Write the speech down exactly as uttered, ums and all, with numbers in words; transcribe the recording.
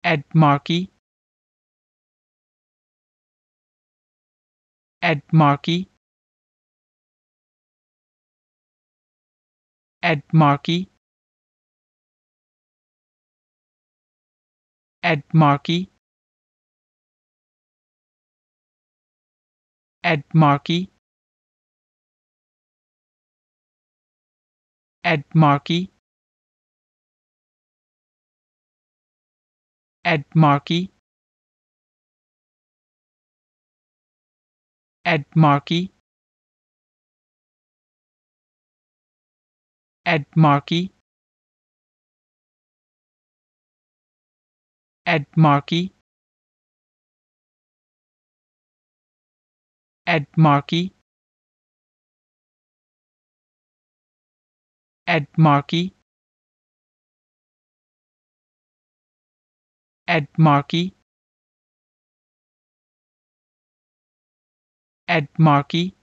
Ed Markey, Ed Markey, Ed Markey, Ed Markey, Ed Markey, Ed Markey, Ed Markey, Ed Markey, Ed Markey, Ed Markey, Ed Markey, Ed Markey, Ed Markey, Ed Markey,